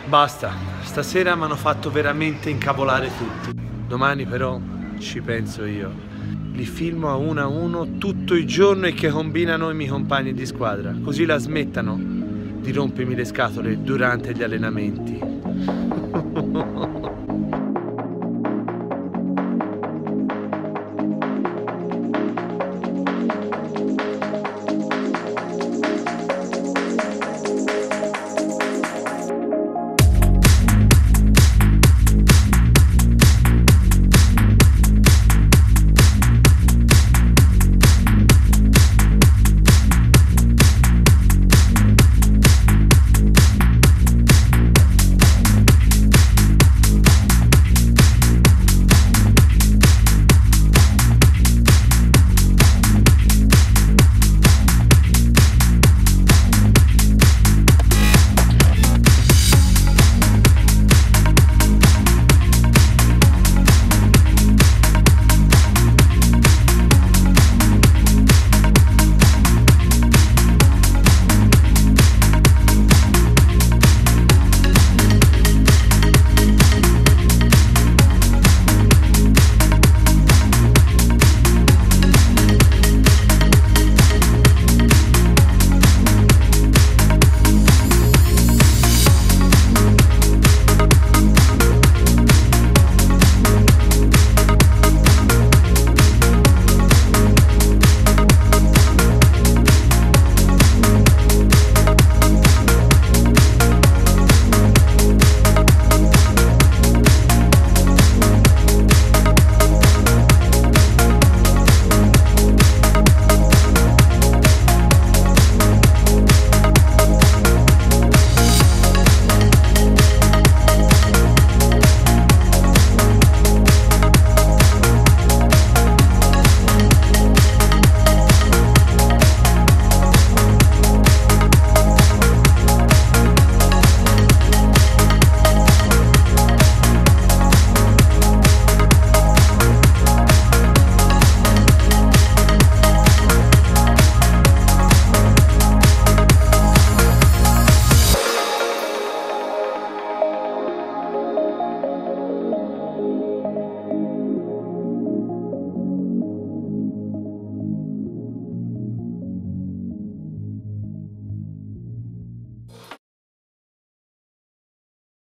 Basta, stasera mi hanno fatto veramente incavolare tutti. Domani però ci penso io. Li filmo a uno tutto il giorno e che combinano i miei compagni di squadra, così la smettano di rompermi le scatole durante gli allenamenti.